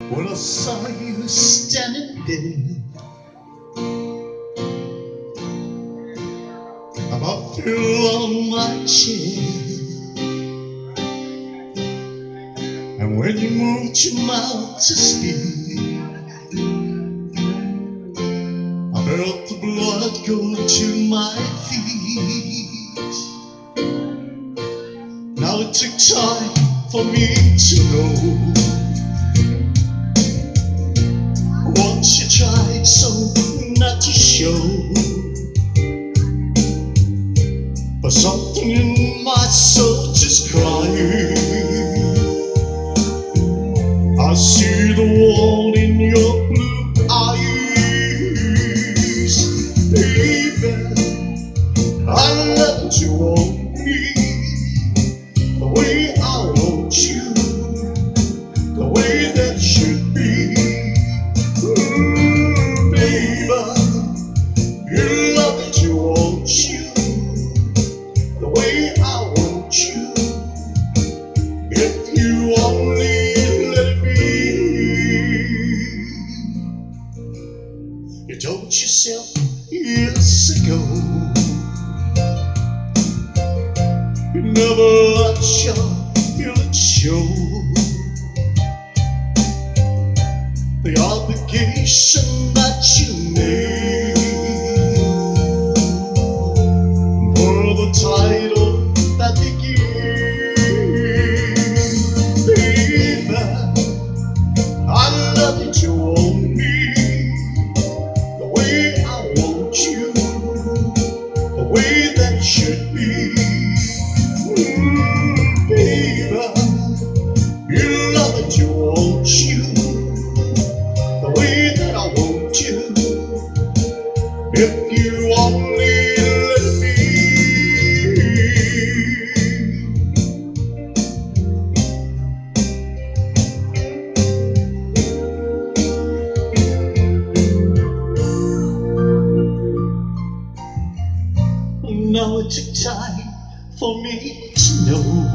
When I saw you standing there, about threw on my chair, and when you moved your mouth to speak, I felt the blood go to my feet. Now it took time for me to know what you tried so not to show, but something in my soul just cried. I see the world in your blue eyes, baby. I let you want me the way I want you, the way that should be. Baby, you love it, you want you the way I want you. If you only let it be. You told yourself years ago you never let your feelings show. The obligation that you made for the title that they give. Baby, I love you to own me the way I want you, the way that it should be. Baby, you love it to want you the way that I want you. If you only let me. Now it took time for me to know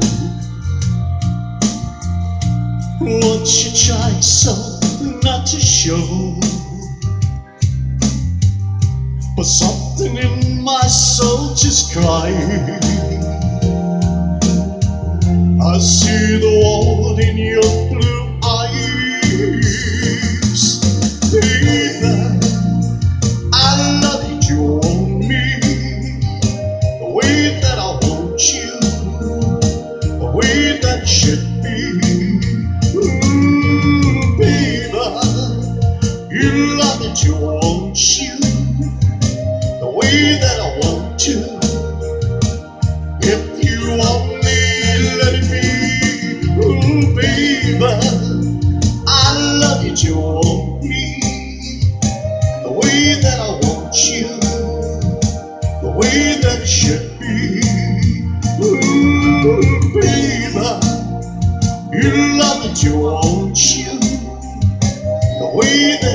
what you tried so not to show, but something in my soul just cried. I see the world in your blue eyes, baby. I love you, you want me the way that I want you, the way that it should be. You love it, you want you the way that I want to. If you only let it be. Ooh, baby, I love you, you want me the way that I want you, the way that it should be. Ooh, baby, you love it, you want you the way that